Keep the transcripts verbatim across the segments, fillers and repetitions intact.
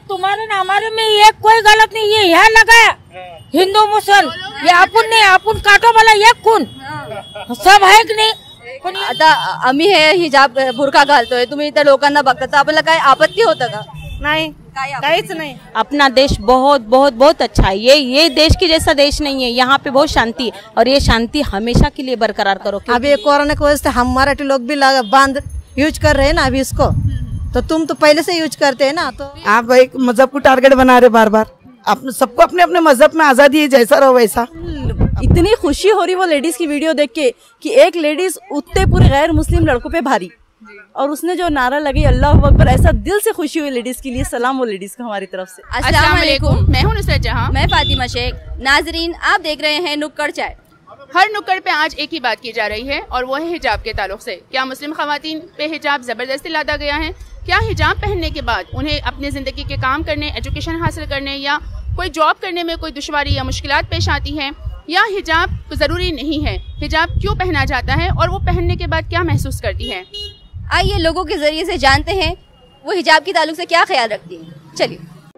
तुम्हारे ना हमारे में ये कोई गलत नहीं, ये यहाँ लगा हिंदू मुसल, ये आपण नाही, आपण काटो मला एक कोण सब आहे की नाही. पण आता आम्ही हे हिजाब बुरखा घालतोय, तुम्ही इतर लोकांना बघता तर आपल्याला काय आपत्ती होतं का? नहीं, काहीच नहीं. अपना देश बहुत बहुत बहुत अच्छा है. ये ये देश की जैसा देश नहीं है. यहाँ पे बहुत शांति है और ये शांति हमेशा के लिए बरकरार करो. अभी कोरोना की वजह से हम मराठी लोग भी बांध यूज कर रहे हैं ना अभी इसको, तो तुम तो पहले से यूज करते हैं ना. तो आप एक मजहब को टारगेट बना रहे बार बार. अपने सबको अपने अपने मजहब में आजादी है, जैसा रहो वैसा. इतनी खुशी हो रही वो लेडीज की वीडियो देख के कि एक लेडीज उतने पूरे गैर मुस्लिम लड़कों पे भारी, और उसने जो नारा लगी अल्लाह अकबर, ऐसा दिल से खुशी हुई लेडीज के लिए. सलाम वो लेडीज का हमारी तरफ से. अस्सलाम वालेकुम. मैं हूं नुसरत जहां. मैं फातिमा शेख. नाजरीन, आप देख रहे हैं नुक्कड़ चाय. हर नुक्कड़ पे आज एक ही बात की जा रही है और वो है हिजाब के ताल्लुक से. क्या मुस्लिम खवातीन पे हिजाब जबरदस्ती लादा गया है? क्या हिजाब पहनने के बाद उन्हें अपनी जिंदगी के काम करने, एजुकेशन हासिल करने या कोई जॉब करने में कोई दुश्वारी या मुश्किलात पेश आती हैं? या हिजाब जरूरी नहीं है? हिजाब क्यों पहना जाता है और वो पहनने के बाद क्या महसूस करती है? आइए लोगों के जरिए से जानते हैं वो हिजाब के ताल्लुक से क्या ख्याल रखती है. चलिए.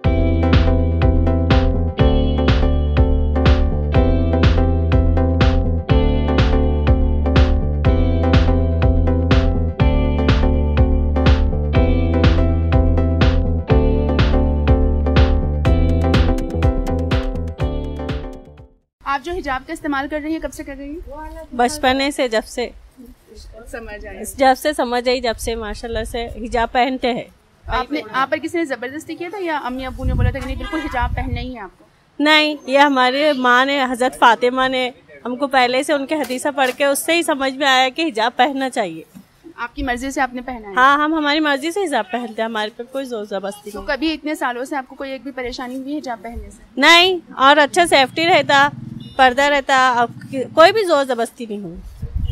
आप जो हिजाब का इस्तेमाल कर रही हैं कब से कर रही हैं? बचपने से, जब से समझ आई. जब से समझ आई, जब से माशाल्लाह से हिजाब पहनते हैं. आपने आप पर किसी ने जबरदस्ती किया था या अम्मी अब्बू ने बोला था कि नहीं बिल्कुल हिजाब पहनना ही है आपको? नहीं, ये हमारे माँ ने, हजरत फातिमा ने हमको पहले से उनके हदीसा पढ़ के उससे ही समझ में आया कि हिजाब पहनना चाहिए. आपकी मर्जी से आपने पहना है? हाँ, हम हमारी मर्जी से हिजाब पहनते हैं, हमारे पे कोई जोर जबरदस्ती तो नहीं. कभी इतने सालों से आपको कोई एक भी परेशानी हुई है हिजाब पहनने से? नहीं, और अच्छा सेफ्टी रहता, पर्दा रहता, कोई भी जोर जबरदस्ती नहीं हुई.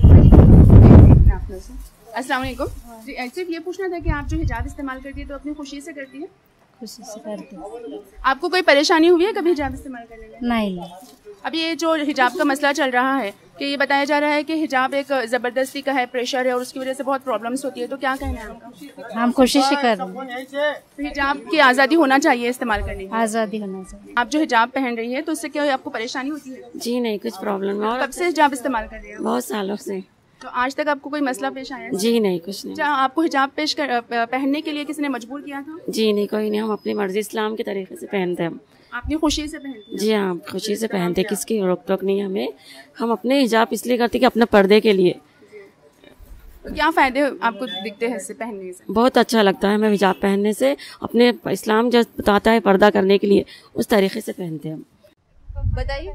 अस्सलाम वालेकुम. सिर्फ ये पूछना था कि आप जो हिजाब इस्तेमाल करती है तो अपनी खुशी से करती है? खुशी से करती हूँ. आपको कोई परेशानी हुई है कभी हिजाब इस्तेमाल करने में? नहीं. अब ये जो हिजाब का मसला चल रहा है कि ये बताया जा रहा है कि हिजाब एक जबरदस्ती का है, प्रेशर है और उसकी वजह से बहुत प्रॉब्लम्स होती है, तो क्या कहना है आपका? हम कोशिश ही कर रहे हैं. तो हिजाब की आज़ादी होना चाहिए इस्तेमाल करने की. आज़ादी होना चाहिए. आप जो हिजाब पहन रही है तो उससे क्या आपको परेशानी होती है? जी नहीं, कुछ प्रॉब्लम. कब से हिजाब इस्तेमाल कर रही है? बहुत सालों से. तो आज तक आपको कोई मसला पेश आया? जी नहीं, कुछ नहीं. क्या आपको हिजाब पेश कर, पहनने के लिए किसी ने मजबूर किया था? जी नहीं, कोई नहीं. हम अपनी मर्जी इस्लाम के तरीके से पहनते हैं. हम अपनी खुशी से पहनते हैं? जी हाँ, खुशी से पहनते हैं, किसकी रोक टोक नहीं हमें. हम अपने हिजाब इसलिए करते कि अपने पर्दे के लिए. तो क्या फायदे आपको दिखते हैं इससे पहनने से? बहुत अच्छा लगता है हमें हिजाब पहनने से. अपने इस्लाम जो बताता है पर्दा करने के लिए, उस तरीके से पहनते हैं हम. बताइए.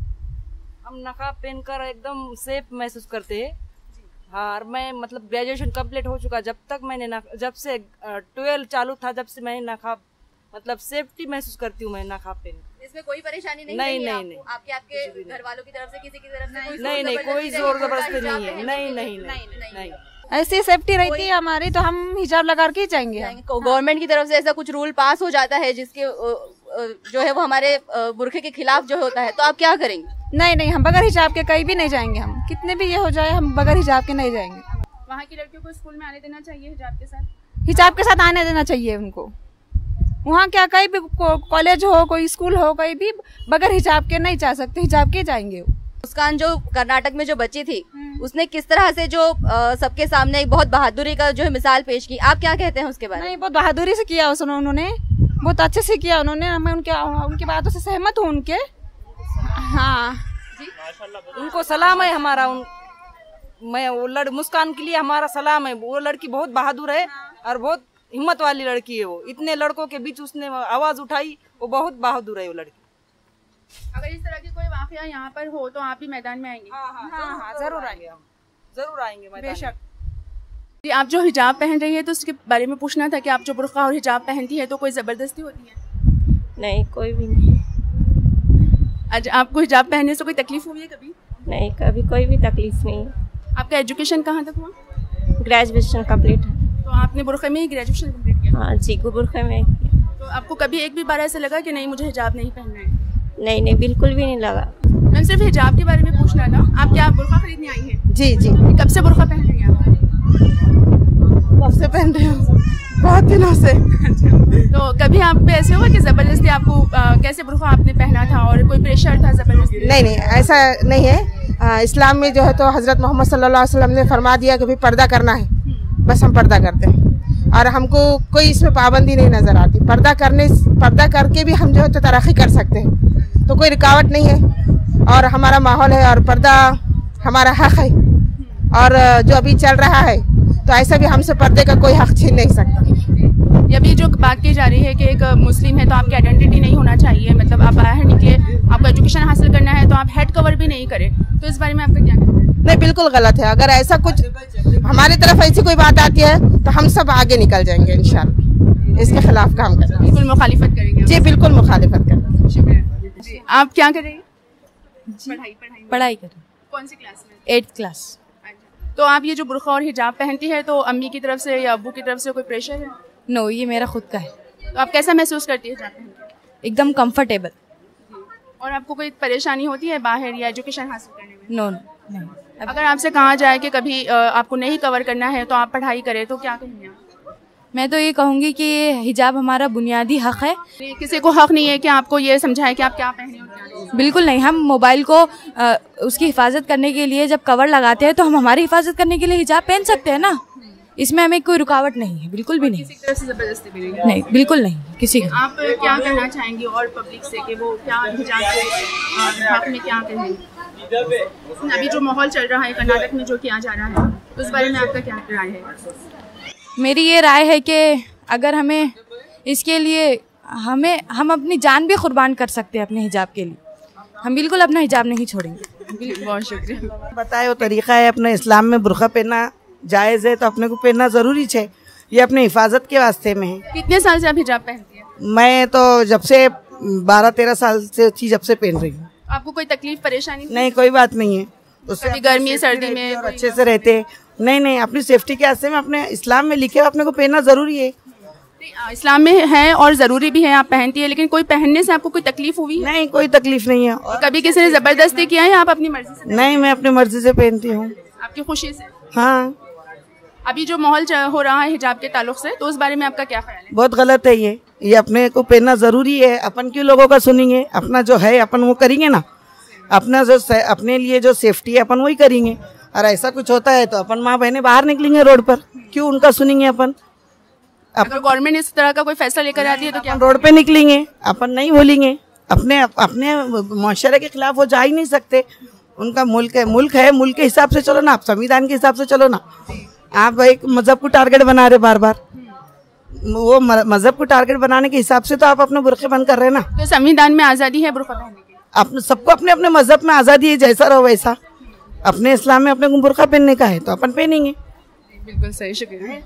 हम नकाब पहनकर एकदम सेफ महसूस करते हैं. हाँ, और मैं मतलब ग्रेजुएशन कंप्लीट हो चुका. जब तक मैंने जब से ट्वेल्व चालू था, जब से मैंने नकाब मतलब सेफ्टी महसूस करती हूँ मैं नकाब पहन. इसमें कोई परेशानी नहीं? नहीं, नहीं, नहीं, आपको, नहीं. आपके आपके घर वालों की तरफ से, किसी की तरफ से कोई नहीं नहीं, कोई जोर जबरदस्ती नहीं है. नहीं नहीं नहीं. ऐसी सेफ्टी रहती है हमारी तो हम हिजाब लगा के ही जाएंगे. गवर्नमेंट की तरफ से ऐसा कुछ रूल पास हो जाता है जिसके जो है वो हमारे बुरखे के खिलाफ जो होता है, तो आप क्या करेंगे? नहीं नहीं, हम बगैर हिजाब के कहीं भी नहीं जाएंगे. हम कितने भी ये हो जाए, हम बगैर हिजाब के नहीं जाएंगे. वहाँ की लड़कियों को स्कूल में आने देना चाहिए हिजाब के साथ? हिजाब के साथ आने देना चाहिए उनको. वहाँ क्या कहीं भी कॉलेज हो, कोई स्कूल हो, कहीं भी बगैर हिजाब के नहीं जा सकते, हिजाब के जाएंगे. मुस्कान जो कर्नाटक में जो बच्ची थी, उसने किस तरह से जो सबके सामने एक बहुत बहादुरी का जो है मिसाल पेश की, आप क्या कहते हैं उसके बारे में? नहीं, बहुत बहादुरी से किया उसने, उन्होंने बहुत अच्छे से किया उन्होंने. मैं उनके उनकी बातों से सहमत हूँ उनके. हाँ, उनको सलाम है हमारा. उन मैं वो लड़ मुस्कान के लिए हमारा सलाम है. वो लड़की बहुत बहादुर है और बहुत हिम्मत वाली लड़की है. वो इतने लड़कों के बीच उसने आवाज उठाई, वो बहुत बहादुर है वो लड़की. अगर इस तरह की कोई वाकया यहाँ पर हो तो आप भी मैदान में आएंगे? हाँ हाँ, हाँ, हाँ, जरूर आएंगे. हम जरूर आएंगे बेशक. जी, आप जो हिजाब पहन रही है तो उसके बारे में पूछना था कि आप जो बुर्का और हिजाब पहनती है तो कोई जबरदस्ती होती है? नहीं, कोई भी नहीं. अच्छा, आपको हिजाब पहनने से कोई तकलीफ हुई है कभी? नहीं, कभी कोई भी तकलीफ नहीं. आपका एजुकेशन कहाँ तक हुआ? ग्रेजुएशन कंप्लीट है. तो आपने बुर्खे में ही ग्रेजुएशन कंप्लीट किया? हाँ जी, बुर्खे में. तो आपको कभी एक भी बार ऐसा लगा कि नहीं मुझे हिजाब नहीं पहनना है? नहीं नहीं, बिल्कुल भी नहीं लगा. मैम, सिर्फ हिजाब के बारे में पूछना था. आप क्या बुर्का खरीदने आई हैं? जी जी. कब से बुर्का पहन रही हैं आप? कब से पहन रही हूँ? बहुत दिनों से। तो कभी आप पे ऐसे हुआ कि जबरदस्ती आपको आ, कैसे बुर्का आपने पहना था और कोई प्रेशर था जबरदस्ती? नहीं नहीं, ऐसा नहीं है। आ, इस्लाम में जो है तो हज़रत मोहम्मद सल्लल्लाहु अलैहि वसल्लम ने फरमा दिया कि भाई पर्दा करना है, बस हम पर्दा करते हैं और हमको कोई इसमें पाबंदी नहीं नज़र आती। पर्दा करने पर्दा करके भी हम जो है तो तरक्की कर सकते हैं, तो कोई रुकावट नहीं है और हमारा माहौल है और पर्दा हमारा हक है। और जो अभी चल रहा है तो ऐसा भी हमसे पर्दे का कोई हक छीन नहीं सकता। ये अभी जो बात की जा रही है कि एक मुस्लिम है तो आपकी आइडेंटिटी नहीं होना चाहिए, मतलब आप बाहर निकले, आपको एजुकेशन हासिल करना है तो आप हेड कवर भी नहीं करें, तो इस बारे में आपका क्या कहना है? नहीं, बिल्कुल गलत है। अगर ऐसा कुछ हमारी तरफ ऐसी कोई बात आती है तो हम सब आगे निकल जाएंगे इंशाल्लाह, इसके खिलाफ काम करेंगे। बिल्कुल मुखालिफत करेंगे जी, बिल्कुल मुखालिफत करेंगे। शुक्रिया जी। आप क्या कर रही हैं? पढ़ाई पढ़ाई पढ़ाई कर कौन सी क्लास में? Eighth class. तो आप ये जो बुर्का और हिजाब पहनती है तो अम्मी की तरफ से या अब्बू की तरफ से कोई प्रेशर है? नो, ये मेरा खुद का है। तो आप कैसा महसूस करती है हिजाब पहन के? एकदम कंफर्टेबल। और आपको कोई परेशानी होती है बाहर या एजुकेशन हासिल करने में? नो नहीं। अगर आपसे कहा जाए कि कभी अ, आपको नहीं कवर करना है तो आप पढ़ाई करें, तो क्या कहेंगे आप? मैं तो ये कहूँगी कि हिजाब हमारा बुनियादी हक है। किसी को हक नहीं है कि आपको ये समझाए कि आप क्या पहने और क्या नहीं? बिल्कुल नहीं। हम मोबाइल को आ, उसकी हिफाजत करने के लिए जब कवर लगाते हैं तो हम हमारी हिफाजत करने के लिए हिजाब पहन सकते हैं ना, इसमें हमें कोई रुकावट नहीं है, बिल्कुल भी नहीं। किसी तरह से जबरदस्ती भी नहीं? नहीं, बिल्कुल नहीं किसी का। आप क्या कहना चाहेंगी और पब्लिक से कि वो क्या हिजाब के हक में क्या कहेंगे? अभी जो माहौल चल रहा है कर्नाटक में जो किया जा रहा है, तो उस बारे में आपका क्या राय है? मेरी ये राय है कि अगर हमें इसके लिए हमें हम अपनी जान भी कुर्बान कर सकते हैं अपने हिजाब के लिए, हम बिल्कुल अपना हिजाब नहीं छोड़ेंगे। बहुत शुक्रिया। बताए वो तरीका है अपने इस्लाम में, बुर्का पहनना जायज़ है तो अपने को पहनना ज़रूरी है, ये अपने हिफाजत के वास्ते में है। कितने साल से आप हिजाब पहनती हैं? मैं तो जब से बारह तेरह साल से थी जब से पहन रही हूँ। आपको कोई तकलीफ परेशानी? नहीं, कोई बात नहीं है। उससे गर्मी सर्दी में अच्छे से रहते। नहीं नहीं, अपनी सेफ्टी के वास्ते में अपने इस्लाम में लिखे अपने को पहनना ज़रूरी है। इस्लाम में है और ज़रूरी भी है, आप पहनती है, लेकिन कोई पहनने से आपको कोई तकलीफ हुई? नहीं, कोई तकलीफ नहीं है। और कभी किसी ने ज़बरदस्ती किया है? आप अपनी मर्जी से? नहीं, मैं अपनी मर्जी से पहनती हूँ। आपकी खुशी से? हाँ। अभी जो माहौल हो रहा है हिजाब के ताल्लुक से, तो उस बारे में आपका क्या ख्याल है? बहुत गलत है ये ये अपने को पहनना ज़रूरी है। अपन क्यों लोगों का सुनेंगे? अपना जो है अपन वो करेंगे ना, अपना जो अपने लिए जो सेफ्टी है अपन वही करेंगे। और ऐसा कुछ होता है तो अपन माँ बहनें बाहर निकलेंगे रोड पर, क्यों उनका सुनेंगे अपन? अगर गवर्नमेंट इस तरह का कोई फैसला लेकर आती है तो क्या रोड पे निकलेंगे? अपन नहीं बोलेंगे, अपने अपने मुआशरे के खिलाफ वो जा ही नहीं सकते। उनका मुल्क है, मुल्क है, मुल्क के हिसाब से चलो ना, आप संविधान के हिसाब से चलो ना। आप एक मजहब को टारगेट बना रहे बार बार, वो मजहब को टारगेट बनाने के हिसाब से तो आप अपने बुर्के बंद कर रहे हैं ना। तो संविधान में आज़ादी है बुर्का पहनने की? अपने सबको अपने अपने मजहब में आज़ादी है, जैसा रहो वैसा। अपने इस्लाम में अपने को बुर्का पहनने का है तो अपन पहनेंगे। बिल्कुल सही, शुक्रिया।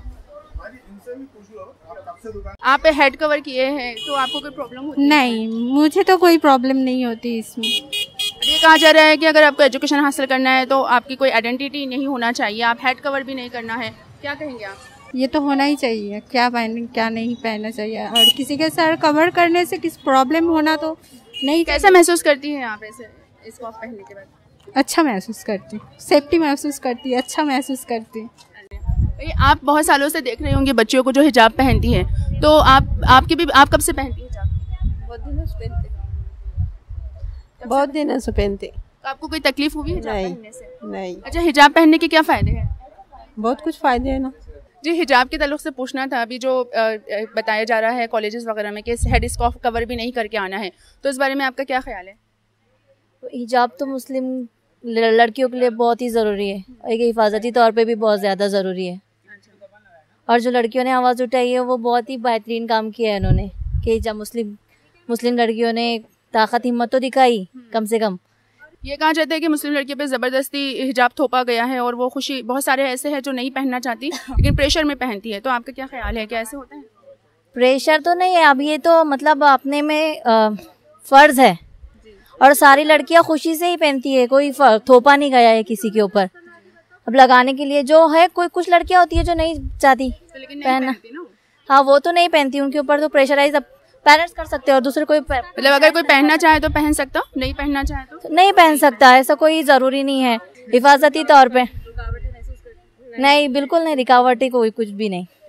आप हेड कवर किए हैं तो आपको कोई प्रॉब्लम होती है? नहीं, मुझे तो कोई प्रॉब्लम नहीं होती इसमें। ये कहा जा रहा है कि अगर आपको एजुकेशन हासिल करना है तो आपकी कोई आइडेंटिटी नहीं होना चाहिए, आप हेड कवर भी नहीं करना है, क्या कहेंगे आप? ये तो होना ही चाहिए, क्या पहन क्या नहीं पहनना चाहिए। और किसी के सर कवर करने से किस प्रॉब्लम होना तो नहीं। कैसा महसूस करती हैं आप ऐसे इसको पहनने के बाद? अच्छा महसूस करती, सेफ्टी महसूस करती, अच्छा महसूस करती। आप बहुत सालों से देख रहे होंगे बच्चियों को जो हिजाब पहनती हैं, तो आप आपके भी आप कब से पहनती हैं हिजाब? बहुत दिनों से पहनते बहुत दिनों से पहनते। तो आपको कोई तकलीफ हुई हिजाब नहीं, पहनने से? नहीं। अच्छा, हिजाब पहनने के क्या फ़ायदे हैं? बहुत कुछ फ़ायदे हैं ना जी। हिजाब के ताल्लुक से पूछना था, अभी जो बताया जा रहा है कॉलेजेस वगैरह में कि हेड स्कार्फ कवर भी नहीं करके आना है, तो इस बारे में आपका क्या ख्याल है? तो हिजाब तो मुस्लिम लड़कियों के लिए बहुत ही ज़रूरी है, एक हिफाजती तौर पे भी बहुत ज़्यादा ज़रूरी है। और जो लड़कियों ने आवाज़ उठाई है वो बहुत ही बेहतरीन काम किया है इन्होंने, कि जब मुस्लिम मुस्लिम लड़कियों ने ताकत हिम्मत तो दिखाई कम से कम। ये कहा जाता है कि मुस्लिम लड़कियों पे ज़बरदस्ती हिजाब थोपा गया है और वो खुशी, बहुत सारे ऐसे हैं जो नहीं पहनना चाहती लेकिन प्रेशर में पहनती है, तो आपका क्या ख्याल है, क्या ऐसे होता है? प्रेशर तो नहीं है, अब ये तो मतलब अपने में फ़र्ज़ है और सारी लड़कियां खुशी से ही पहनती है, कोई थोपा नहीं गया है किसी के ऊपर। अब लगाने के लिए जो है, कोई कुछ लड़कियां होती है जो नहीं चाहती तो पहनना, हाँ वो तो नहीं पहनती, उनके ऊपर तो प्रेशराइज पेरेंट्स कर सकते हैं और दूसरे कोई मतलब अगर कोई पहनना चाहे तो पहन सकता, नहीं पहनना चाहे तो नहीं पहन सकता, ऐसा कोई ज़रूरी नहीं है। हिफाजती तौर पे नहीं, बिल्कुल नहीं, रुकावटी कोई कुछ भी नहीं।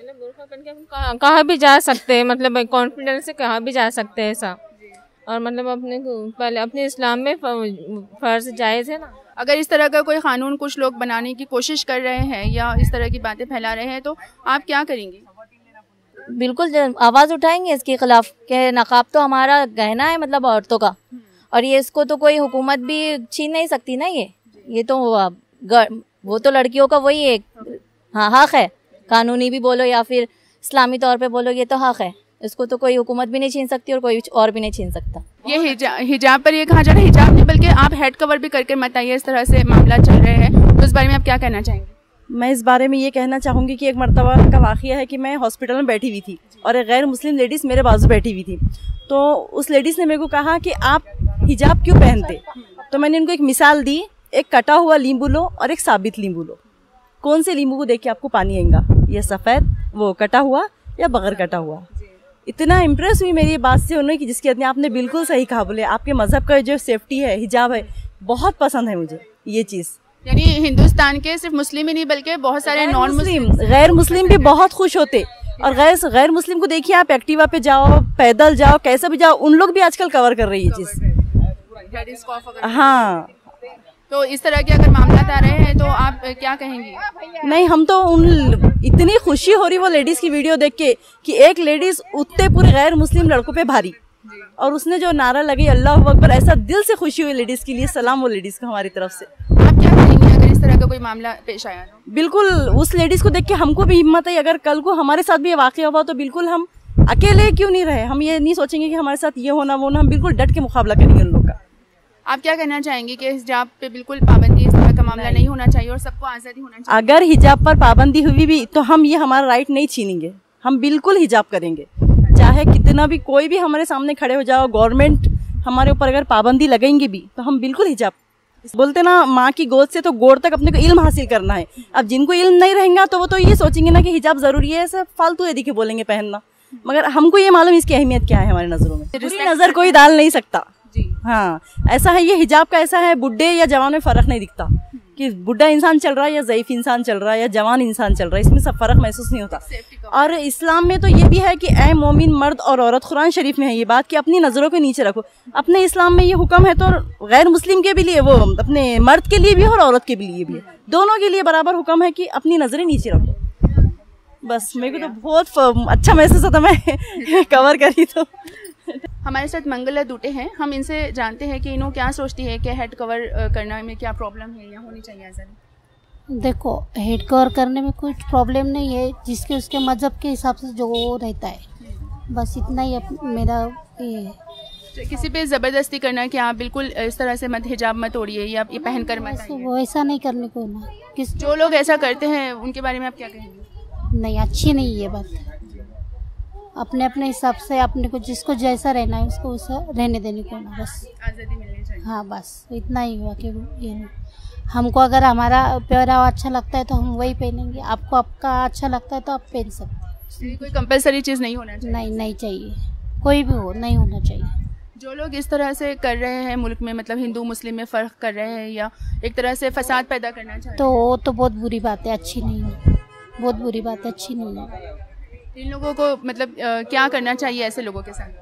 करके हम कहाँ कहाँ भी जा सकते हैं, मतलब कॉन्फिडेंस से कहाँ भी जा सकते हैं ऐसा। और मतलब अपने पहले अपने इस्लाम में फ़र्ज जायज़ है ना। अगर इस तरह का कोई कानून कुछ लोग बनाने की कोशिश कर रहे हैं या इस तरह की बातें फैला रहे हैं तो आप क्या करेंगी? बिल्कुल आवाज़ उठाएंगे इसके खिलाफ कि नकाब तो हमारा गहना है, मतलब औरतों का, और ये इसको तो कोई हुकूमत भी छीन नहीं सकती ना। ये ये तो वो तो लड़कियों का वही एक हाँ हक है, कानूनी भी बोलो या फिर इस्लामी तौर पे बोलो, ये तो हक है, इसको तो कोई हुकूमत भी नहीं छीन सकती और कोई और भी नहीं छीन सकता। ये हिजा, हिजाब पर ये कहा जा रहा है, हिजाब नहीं बल्कि आप हेड कवर भी करके मत आइए, इस तरह से मामला चल रहे हैं, तो इस बारे में आप क्या कहना चाहेंगे? मैं इस बारे में ये कहना चाहूँगी कि एक मरतबा का वाक़या है कि मैं हॉस्पिटल में बैठी हुई थी और एक गैर मुस्लिम लेडीज़ मेरे बाजू बैठी हुई थी। तो उस लेडीज़ ने मेरे को कहा कि आप हिजाब क्यों पहनते? तो मैंने उनको एक मिसाल दी, एक कटा हुआ नींबू लो और एक साबित नींबू लो, कौन से नींबू को देख के आपको पानी आएगा, ये सफ़ेद वो कटा हुआ या बगैर कटा हुआ? इतना इम्प्रेस हुई मेरी बात से उन्होंने कि जिसकी आपने बिल्कुल सही कहा, बोले आपके मज़हब का जो सेफ्टी है, हिजाब है, बहुत पसंद है मुझे ये चीज़। यानी हिंदुस्तान के सिर्फ मुस्लिम ही नहीं बल्कि बहुत सारे नॉन मुस्लिम गैर मुस्लिम भी बहुत खुश होते, और गैर गैर मुस्लिम को देखिए आप एक्टिवा पे जाओ, पैदल जाओ, कैसे भी जाओ, उन लोग भी आजकल कवर कर रही है ये चीज़। हाँ, तो इस तरह के अगर मामला आ रहे हैं तो आप क्या कहेंगी? नहीं, हम तो उन इतनी खुशी हो रही वो लेडीज़ की वीडियो देख के कि एक लेडीज़ उतने पूरे गैर मुस्लिम लड़कों पे भारी, और उसने जो नारा लगी अल्लाह अकबर, ऐसा दिल से खुशी हुई लेडीज़ के लिए। सलाम वो लेडीज़ का हमारी तरफ से। आप क्या कहेंगी अगर इस तरह का कोई मामला पेश आया तो? बिल्कुल उस लेडीज़ को देख के हमको भी हिम्मत है, अगर कल को हमारे साथ भी ये वाक़या हुआ तो बिल्कुल हम अकेले क्यों नहीं रहे, हम ये नहीं सोचेंगे कि हमारे साथ ये होना वो ना, हम बिल्कुल डट के मुकाबला करेंगे उन लोग का। आप क्या कहना चाहेंगे कि हिजाब पे बिल्कुल पाबंदी, इस तरह का मामला नहीं होना चाहिए और सबको आज़ादी होना चाहिए? अगर हिजाब पर पाबंदी हुई भी तो हम ये हमारा राइट नहीं छीनेंगे, हम बिल्कुल हिजाब करेंगे, चाहे कितना भी कोई भी हमारे सामने खड़े हो जाओ, गवर्नमेंट हमारे ऊपर अगर पाबंदी लगाएंगे भी तो हम बिल्कुल हिजाब। बोलते ना माँ की गोद से तो गोद तक अपने को इल्म हासिल करना है। अब जिनको इल्म नहीं रहेगा तो वो तो ये सोचेंगे ना कि हिजाब ज़रूरी है, सब फालतू यदि के बोलेंगे पहनना, मगर हमको ये मालूम इसकी अहमियत क्या है हमारी नज़रों में। बुरी नज़र कोई डाल नहीं सकता। हाँ, ऐसा है, ये हिजाब का ऐसा है, बुढ़े या जवान में फ़र्क नहीं दिखता कि बुढ़ा इंसान चल रहा है या ज़ईफ़ इंसान चल रहा है या जवान इंसान चल रहा है, इसमें सब फ़र्क महसूस नहीं होता। और इस्लाम में तो ये भी है कि ए मोमिन मर्द और औरत, कुरान शरीफ में है ये बात कि अपनी नज़रों को नीचे रखो। अपने इस्लाम में ये हुक्म है तो गैर मुस्लिम के भी लिए, वो अपने मर्द के लिए भी है और औरत के भी लिए भी है, दोनों के लिए बराबर हुक्म है कि अपनी नज़रें नीचे रखो। बस मेरे को तो बहुत अच्छा महसूस होता मैं कवर करी। तो हमारे साथ मंगला दूटे हैं, हम इनसे जानते हैं कि इन्हों क्या सोचती है कि हेड कवर करने में क्या प्रॉब्लम है या होनी चाहिए आज़ादी? देखो, हेड कवर करने में कुछ प्रॉब्लम नहीं है, जिसके उसके मज़हब के हिसाब से जो वो रहता है, बस इतना ही मेरा ये है। किसी पे ज़बरदस्ती करना कि आप बिल्कुल इस तरह से मत हिजाब मत ओढ़िए या ये पहन कर मत आइए, वो ऐसा नहीं करने को ना। किस जो लोग ऐसा करते हैं उनके बारे में आप क्या कहेंगे? नहीं, अच्छी नहीं ये बात। अपने अपने हिसाब से अपने को जिसको जैसा रहना है उसको वैसा रहने देने को ना, बस आज़ादी मिलनी चाहिए। हाँ, बस इतना ही हुआ कि ये नहीं, हमको अगर हमारा पहनावा अच्छा लगता है तो हम वही पहनेंगे, आपको आपका अच्छा लगता है तो आप पहन सकते हैं। कोई कंपलसरी चीज़ नहीं होना चाहिए? नहीं, नहीं चाहिए, कोई भी हो, नहीं होना चाहिए। जो लोग इस तरह से कर रहे हैं मुल्क में, मतलब हिंदू मुस्लिम में फ़र्क कर रहे हैं या एक तरह से फसाद पैदा करना चाहते हैं, तो वो तो बहुत बुरी बात है, अच्छी नहीं है, बहुत बुरी बात है, अच्छी नहीं है। इन लोगों को मतलब आ, क्या करना चाहिए ऐसे लोगों के साथ?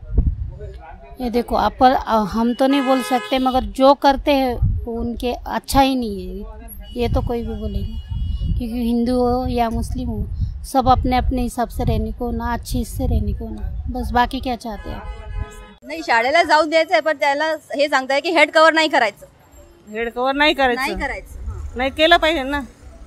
ये देखो, आप हम तो नहीं बोल सकते, मगर जो करते हैं वो उनके अच्छा ही नहीं है, ये तो कोई भी बोलेगा, क्योंकि हिंदू हो या मुस्लिम हो, सब अपने अपने हिसाब से रहने को ना, अच्छी से रहने को ना, बस। बाकी क्या चाहते हैं? नाही, शाळेला जाऊ द्यायचं आहे, पण त्याला हे सांगताय की हेड कवर नाही करायचं. हेड कवर नाही करायचं, नाही करायचं, नाही केलं पाहिजे ना.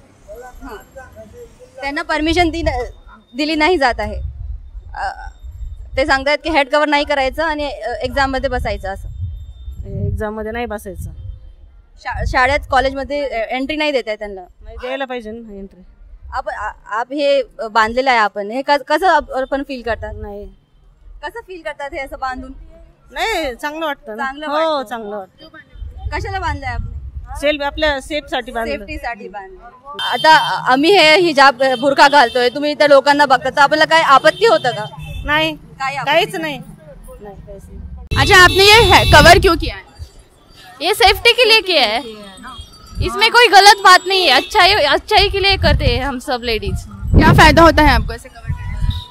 त्यांना परमिशन दिली नाही जात आहे, ते सांगतायत की हेड कवर नाही करायचं आणि एक्झाम मध्ये बसायचं. असं एक्झाम मध्ये नाही बसायचं, शाळेत कॉलेजमध्ये एंट्री नाही देत आहे त्यांना. नाही द्यायला पाहिजे ना एंट्री. आप आप हे बांधलेलं आहे, आपण हे कसं आपण फील करतात? नाही, कसं फील करतात हे असं बांधून? नाही, चांगलं वाटतं. चांगलं हो, चांगलं वाटतं. कशाला बांधलंय आपण? सेल्फ आपल्या सेफ साठी बांधलं, सेफ्टी साठी बांधलं. आता आम्ही हे हिजाब बुरखा घालतोय, तुम्ही त्या लोकांना बघता तर आपल्याला काय आपत्ती होतं का? नाही, काहीच नहीं। अच्छा, आपने ये कवर क्यों किया है? ये सेफ्टी के लिए किया है, इसमें कोई गलत बात नहीं है, अच्छाई अच्छाई के लिए करते हैं हम सब लेडीज, क्या फायदा होता है आपको ऐसे कवर करने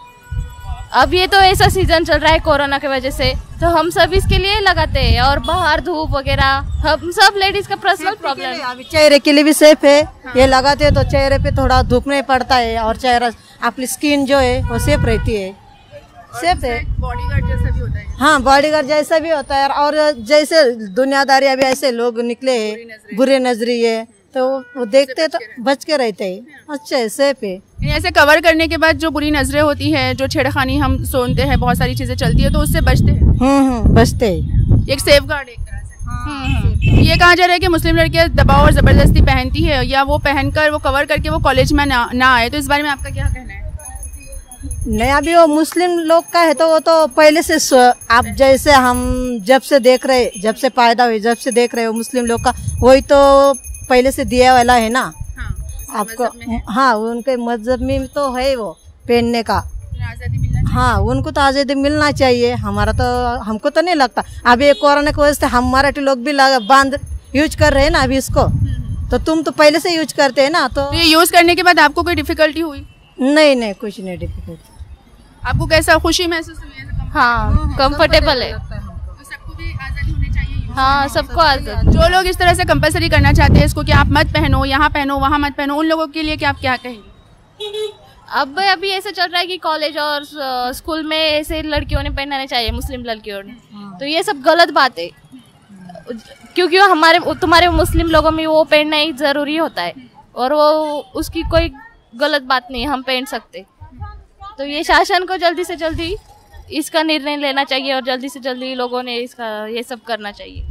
अब ये तो ऐसा सीजन चल रहा है कोरोना की वजह से, तो हम सब इसके लिए लगाते हैं। और बाहर धूप वगैरह हम सब लेडीज का पर्सनल प्रॉब्लम। अभी चेहरे के लिए भी सेफ है। हाँ। ये लगाते हैं तो चेहरे पे थोड़ा धूप नहीं पड़ता है और चेहरा आपकी स्किन जो है वो सेफ रहती है। सेफ है, बॉडीगार्ड जैसा भी होता है। हाँ, बॉडीगार्ड जैसा भी होता है। और जैसे दुनियादारी अभी ऐसे लोग निकले हैं बुरे नजरिए, तो वो देखते तो बच के रहते हैं। अच्छा है, सेफ है। ऐसे कवर करने के बाद जो बुरी नजरें होती है, जो छेड़खानी हम सुनते हैं, बहुत सारी चीजें चलती है, तो उससे बचते हैं। हम्म हम्म बचते हैं। एक सेफ गार्ड एक तरह से। हाँ, ये कहा जा रहा है कि मुस्लिम लड़कियां दबाव और जबरदस्ती पहनती है, या वो पहनकर वो कवर करके वो कॉलेज में ना, ना आए, तो इस बारे में आपका क्या कहना है? नहीं, अभी वो मुस्लिम लोग का है तो वो तो पहले से आप जैसे हम जब से देख रहे, जब से पैदा हुए जब से देख रहे हो मुस्लिम लोग का, वही तो पहले से दिया वाला है ना। हाँ, आपको हाँ, उनके मजहब में तो है वो पहनने का। हाँ, उनको तो आज़ादी मिलना चाहिए। हमारा तो हमको तो नहीं लगता। अभी कोरोना की वजह से हम मराठी लोग भी बांध यूज कर रहे हैं ना अभी इसको, तो तुम तो पहले से यूज करते हैं ना। तो, तो ये यूज करने के बाद आपको कोई डिफिकल्टी हुई? नहीं नहीं, कुछ नहीं डिफिकल्टी। आपको कैसा खुशी महसूस हुई? हाँ, कंफर्टेबल है। तो सबको भी आज़ादी होनी चाहिए। हाँ, सबको आज़ादी। जो लोग इस तरह से कंपलसरी करना चाहते हैं इसको कि आप मत पहनो, यहाँ पहनो, वहाँ मत पहनो, उन लोगों के लिए क्या आप क्या कहेंगे? अब अभी ऐसे चल रहा है कि कॉलेज और स्कूल में ऐसे लड़कियों ने पहनाने चाहिए, मुस्लिम लड़कियों ने, तो ये सब गलत बात है। क्योंकि हमारे तुम्हारे मुस्लिम लोगों में वो पहनना ही जरूरी होता है, और वो उसकी कोई गलत बात नहीं है, हम पहन सकते। तो ये शासन को जल्दी से जल्दी इसका निर्णय लेना चाहिए, और जल्दी से जल्दी लोगों ने इसका ये सब करना चाहिए।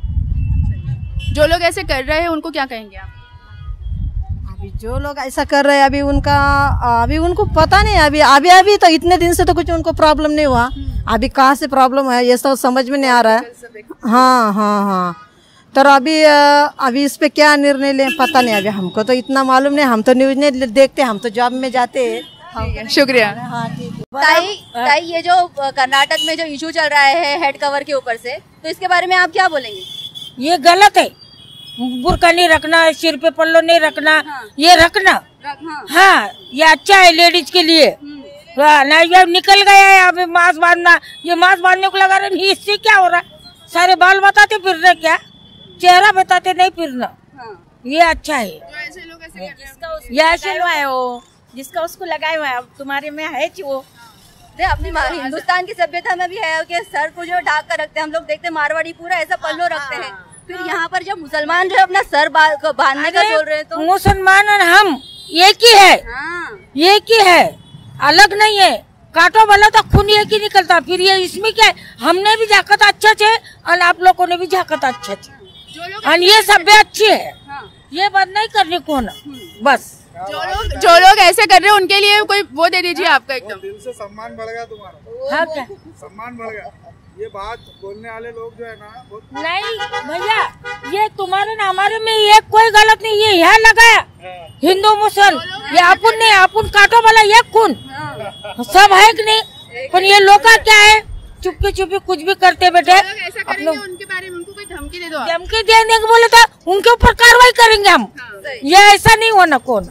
जो लोग ऐसे कर रहे हैं उनको क्या कहेंगे आप? अभी जो लोग ऐसा कर रहे हैं अभी उनका अभी उनको पता नहीं। अभी अभी अभी तो इतने दिन से तो कुछ उनको प्रॉब्लम नहीं हुआ। अभी कहाँ से प्रॉब्लम है ये तो समझ में नहीं आ रहा है। हाँ हाँ हाँ, तो अभी अभी इस पे क्या निर्णय लें पता नहीं। अभी हमको तो इतना मालूम नहीं, हम तो न्यूज नहीं देखते, हम तो जॉब में जाते हैं। शुक्रिया। हाँ ठीक है। ताई, ताई ये जो कर्नाटक में जो इशू चल रहा है हेड कवर के ऊपर से, तो इसके बारे में आप क्या बोलेंगे? ये गलत है। बुर्का नहीं रखना, सिर पे पल्लो नहीं रखना। हाँ। ये रखना। हाँ।, हाँ, ये अच्छा है लेडीज के लिए। नहीं निकल गया है अभी मास्क बांधना, ये मास्क बांधने को लगा रहे, इससे क्या हो रहा है? सारे बाल बताते फिर रहे, क्या चेहरा बताते नहीं फिरना। हाँ। ये अच्छा है। ऐसे लोग ऐसे ये ऐसे हुआ है वो जिसका उसको लगाए हुआ है। अब तुम्हारे में है वो अपनी हिंदुस्तान की सभ्यता में भी है कि सर को जो ढाक कर रखते हैं। हम लोग देखते हैं मारवाड़ी पूरा ऐसा पल्लो रखते हैं, फिर यहाँ पर जब मुसलमान जो अपना सर बांधने का बोल रहे हैं तो मुसलमान और हम एक ही है। हाँ। एक ही है, अलग नहीं है। काटो वाला तो खून एक ही निकलता। फिर ये इसमें क्या है, हमने भी झाकत अच्छा थे और आप लोगों ने भी झाकत अच्छे थे, और ये सभ्य अच्छी है। हाँ। ये बात नहीं करने को ना, बस। जो लोग जो लोग ऐसे कर रहे हैं उनके लिए कोई वो दे दीजिए आपका एकदम दिल से सम्मान बढ़ गया तुम्हारा। हाँ, क्या सम्मान बढ़ गया। ये बात बोलने वाले लोग जो है ना नहीं भैया, ये तुम्हारे ना हमारे में ये कोई गलत नहीं। ये यहाँ लगाया हिंदू मुसल, ये अपन नहीं, अपन काटो वाला ये खून सब है कि नहीं। पर ये लोग का क्या है, चुपके चुपके कुछ भी करते बैठे। ऐसा करेंगे उनके बारे में उनको कोई धमकी दे दो। धमकी देने को बोले तो उनके ऊपर कार्रवाई करेंगे हम। ये ऐसा नहीं होना कौन।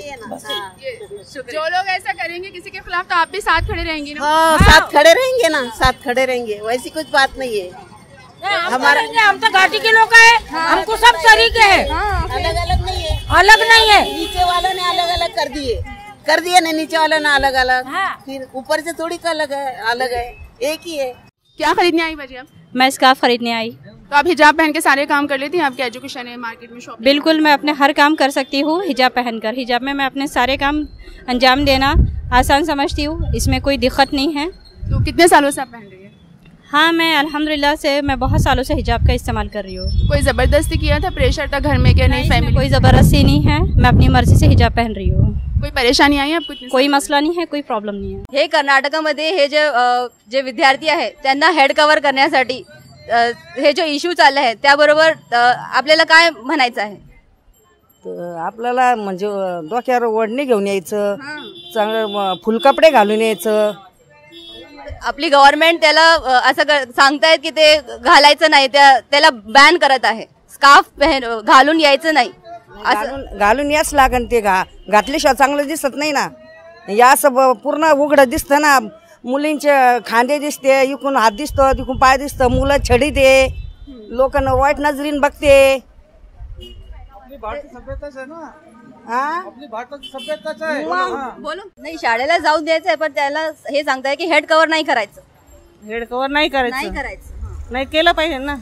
जो लोग ऐसा करेंगे किसी के खिलाफ तो आप भी साथ खड़े रहेंगे ना? हाँ, साथ खड़े रहेंगे ना, साथ खड़े रहेंगे। वैसी कुछ बात नहीं है। हमारा हम तो घाटी के लोग है। हाँ, हमको सब तरीके है। हाँ, अलग अलग नहीं है, अलग नहीं है। नीचे वालों ने अलग अलग कर दिए कर दिए ना, नीचे वालों ने अलग अलग। हाँ। फिर ऊपर से थोड़ी का अलग है, अलग है, एक ही है। क्या खरीदने आई बजी आप? मैं स्कार्फ खरीदने आई। तो आप हिजाब पहन के सारे काम कर लेती हैं? आपके एजुकेशन है, मार्केट में शॉपिंग? बिल्कुल, मैं अपने हर काम कर सकती हूँ हिजाब पहनकर। हिजाब में मैं अपने सारे काम अंजाम देना आसान समझती हूँ, इसमें कोई दिक्कत नहीं है। तो कितने सालों से आप पहन रही हैं? हाँ, मैं अल्हम्दुलिल्लाह से मैं बहुत सालों से हिजाब का इस्तेमाल कर रही हूँ। कोई ज़बरदस्ती किया था, प्रेशर था घर में? क्या नहीं, फैमिली? कोई ज़बरदस्ती नहीं है, मैं अपनी मर्जी से हिजाब पहन रही हूँ। कोई परेशानी आई आपको? कोई मसला नहीं है, कोई प्रॉब्लेम नाही आहे। हे कर्नाटकामध्ये हे जे जे विद्यार्थी आहे त्यांना हेड कव्हर करण्यासाठी हे जो इश्यू चालला आहे त्याबरोबर आपल्याला काय म्हणायचं आहे? आपल्याला म्हणजे डोक्यावर ओढणी घेऊन यायचं, चांगलं फुलकपडे घालून यायचं। आपली गव्हर्नमेंट त्याला असं सांगतायत की ते घालायचं नाही, त्याला बॅन करत आहे। स्कार्फ घालून यायचं नाही, घालून घालून याच लागन। ते घा घातल्याशिवाय चांगलं दिसत नाही ना। या सब पूर्ण उघडं दिसतं ना, मुलींचे खांदे दिसते, इकून हात दिसतो, तिकून पाय दिसतं, मुलं छडीते, लोकांना वाईट नजरीन बघते. आपली भारतीय सभ्यताच आहे ना, हा आपली भारताची सभ्यताच आहे. बोलो नाही, शाळेला जाऊ द्यायचंय पण त्याला हे सांगताय की हेड कव्हर नाही करायचं. हेड कव्हर नाही करायचं, नाही करायचं, नाही केलं पाहिजे ना.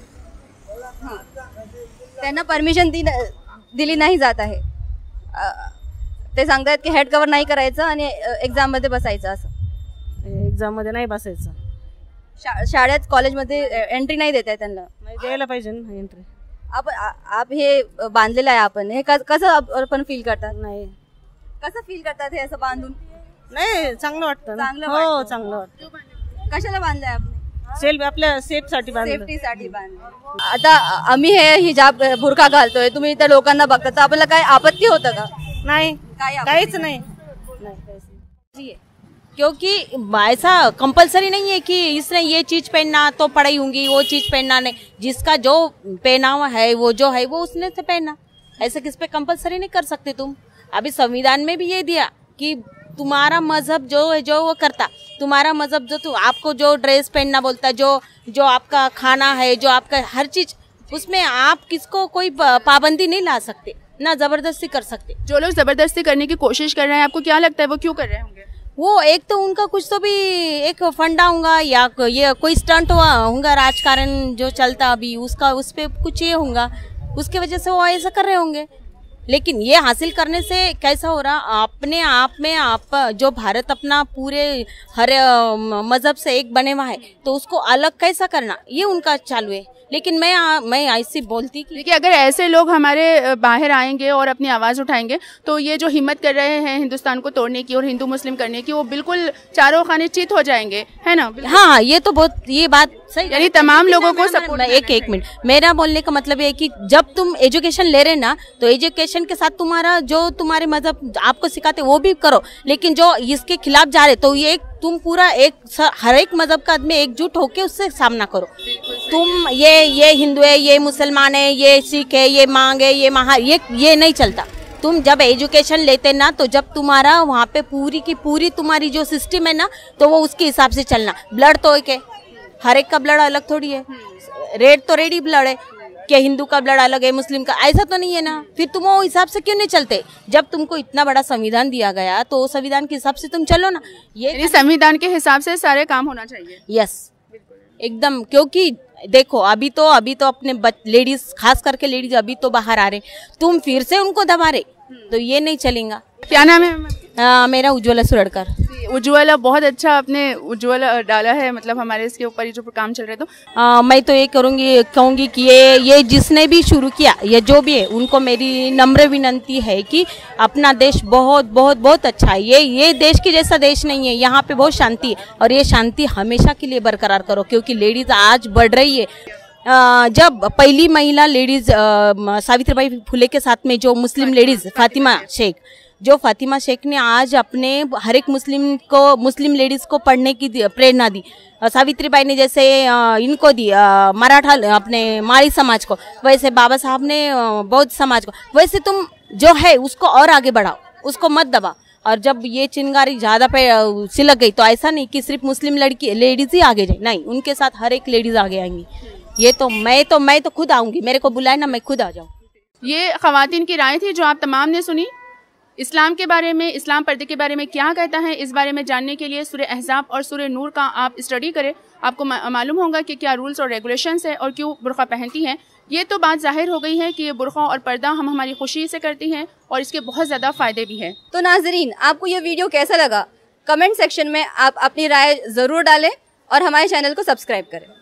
त्यांना परमिशन दिली नाही जात आहे. ते सांगतायत की हेड कव्हर नाही करायचं आणि एक्झाम मध्ये बसायचं. असं एक्झाम मध्ये नाही बसायचं, शाळेत कॉलेजमध्ये एंट्री नाही देत आहे त्यांना. नाही द्यायला पाहिजे ना एंट्री. आपण आप हे बांधलेलं आहे, आपण हे कसं आपण फील करतात? नाही कसं फील करतात हे असं बांधून? नाही चांगलं वाटतं, चांगलं हो चांगलं वाटतं. कशाला बांधलंय आपण? सेल्फ आपल्या सेफ साठी बांधलं, सेफ्टी साठी बांधलं. आता आम्ही हे हिजाब बुरखा घालतोय, तुम्ही त्या लोकांना बघता तर आपल्याला काय आपत्ती होतं का? नाही, काहीच नाही. क्योंकि ऐसा कंपलसरी नहीं है कि इसने ये चीज पहनना तो पढ़ाई होंगी, वो चीज पहनना नहीं. जिसका जो पहनावा है वो जो है वो उसने से पहनना. ऐसे किस पे कंपलसरी नहीं कर सकते तुम. अभी संविधान में भी ये दिया कि तुम्हारा मजहब जो है जो वो करता, तुम्हारा मजहब जो तू आपको जो ड्रेस पहनना बोलता, जो जो आपका खाना है, जो आपका हर चीज, उसमें आप किसको कोई पाबंदी नहीं ला सकते, ना जबरदस्ती कर सकते. जो लोग जबरदस्ती करने की कोशिश कर रहे हैं, आपको क्या लगता है वो क्यों कर रहे होंगे? वो एक तो उनका कुछ तो भी एक फंडा होगा, या ये कोई स्टंट हुआ होगा, राजकारण जो चलता अभी उसका, उस पे कुछ ये होगा, उसके वजह से वो ऐसा कर रहे होंगे. लेकिन ये हासिल करने से कैसा हो रहा, अपने आप में आप जो भारत अपना पूरे हर मजहब से एक बने हुआ है, तो उसको अलग कैसा करना, ये उनका चालू है. लेकिन मैं मैं ऐसी बोलती कि देखिए, अगर ऐसे लोग हमारे बाहर आएंगे और अपनी आवाज़ उठाएंगे तो ये जो हिम्मत कर रहे हैं हिंदुस्तान को तोड़ने की और हिंदू मुस्लिम करने की, वो बिल्कुल चारों खाने चित हो जाएंगे, है ना? हाँ, ये तो बहुत, ये बात सही, यानी तमाम लोगों को सपोर्ट. एक एक मिनट, मेरा बोलने का मतलब है कि जब तुम एजुकेशन ले रहे ना, तो एजुकेशन के साथ तुम्हारा जो तुम्हारे मजहब आपको सिखाते वो भी करो. लेकिन जो इसके खिलाफ जा रहे, तो ये तुम पूरा एक हर एक मजहब का आदमी एकजुट होके उससे सामना करो. तुम ये ये हिंदू है, ये मुसलमान है, ये सिख है, ये मांग है, ये महा, ये ये नहीं चलता. तुम जब एजुकेशन लेते ना, तो जब तुम्हारा वहाँ पे पूरी की पूरी तुम्हारी जो सिस्टम है ना, तो वो उसके हिसाब से चलना. ब्लड तो एक है, हर एक का ब्लड अलग थोड़ी है. रेड तो रेड ही ब्लड है, कि हिंदू का ब्लड अलग है, मुस्लिम का, ऐसा तो नहीं है ना. फिर तुम वो हिसाब से क्यों नहीं चलते? जब तुमको इतना बड़ा संविधान दिया गया तो संविधान के हिसाब से तुम चलो ना. ये संविधान के हिसाब से सारे काम होना चाहिए. यस, एकदम. क्योंकि देखो, अभी तो अभी तो अपने लेडीज, खास करके लेडीज अभी तो बाहर आ रहे, तुम फिर से उनको दबा रहे, तो ये नहीं चलेगा. क्या नाम है? आ, मेरा उज्ज्वला सुरड़कर. उज्ज्वला, बहुत अच्छा आपने उज्ज्वला डाला है, मतलब हमारे इसके ऊपर ये जो काम चल रहे. तो आ, मैं तो ये करूँगी कहूँगी कि ये ये जिसने भी शुरू किया, ये जो भी है, उनको मेरी नम्र विनंती है कि अपना देश बहुत बहुत बहुत अच्छा है. ये ये देश के जैसा देश नहीं है, यहाँ पे बहुत शांति है, और ये शांति हमेशा के लिए बरकरार करो. क्योंकि लेडीज आज बढ़ रही है. आ, जब पहली महिला लेडीज सावित्रीबाई फुले के साथ में जो मुस्लिम लेडीज फातिमा शेख, जो फातिमा शेख ने आज अपने हर एक मुस्लिम को, मुस्लिम लेडीज को पढ़ने की प्रेरणा दी. सावित्रीबाई ने जैसे इनको दी मराठा अपने माड़ी समाज को, वैसे बाबा साहब ने बौद्ध समाज को, वैसे तुम जो है उसको और आगे बढ़ाओ, उसको मत दबाओ. और जब ये चिंगारी ज्यादा पे सिलक गई, तो ऐसा नहीं कि सिर्फ मुस्लिम लड़की लेडीज ही आगे जाए, नहीं, उनके साथ हर एक लेडीज आगे आएंगी. ये तो मैं तो मैं तो खुद आऊंगी, मेरे को बुलाए ना, मैं खुद आ जाऊँ. ये खवातीन की राय थी जो आप तमाम ने सुनी. इस्लाम के बारे में, इस्लाम पर्दे के बारे में क्या कहता है, इस बारे में जानने के लिए सूरह अहज़ाब और सूरह नूर का आप स्टडी करें. आपको मालूम होगा कि क्या रूल्स और रेगुलेशंस है और क्यों बुर्का पहनती हैं. ये तो बात जाहिर हो गई है कि ये बुर्का और पर्दा हम हमारी खुशी से करती हैं और इसके बहुत ज़्यादा फ़ायदे भी हैं. तो नाजरीन, आपको ये वीडियो कैसा लगा, कमेंट सेक्शन में आप अपनी राय ज़रूर डालें और हमारे चैनल को सब्सक्राइब करें.